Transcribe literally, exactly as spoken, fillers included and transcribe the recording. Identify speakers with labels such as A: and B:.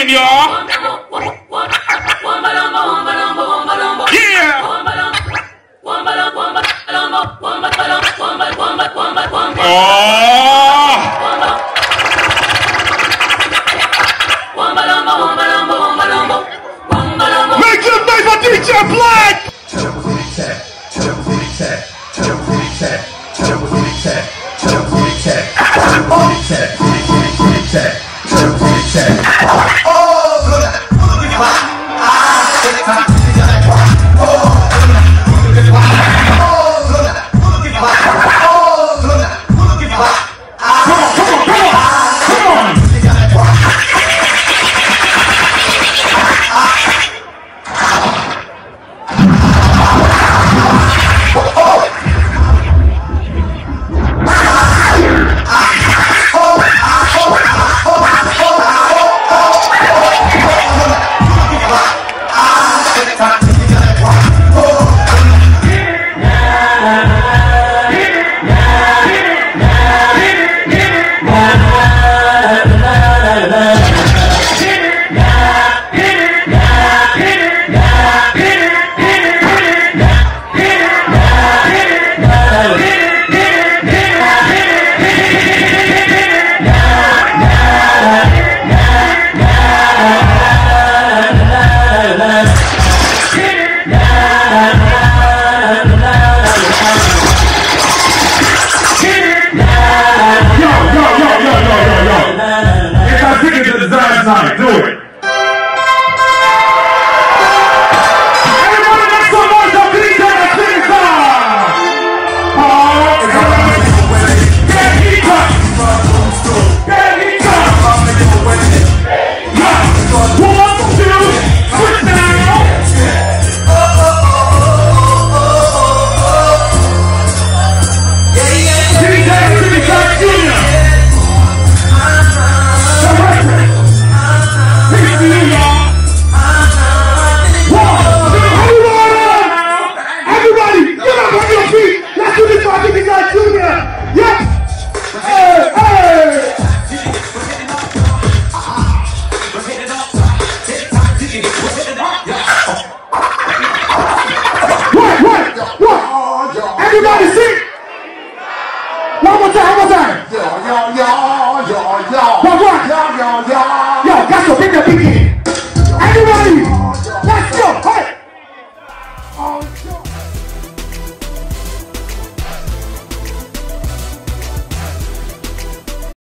A: again, y'all. Yeah. Oh. Make some noise for D J Black.
B: Time, do it. Everybody make some noise for D J Caesar. Oh, get heat up. Get heat up. One, two, switch now. D J Caesar Junior Everybody sing! One more time, one more time! Yo, yo, yo, yo, yo! One more! Yo, yo, yo! Yo, got to bring the beat in!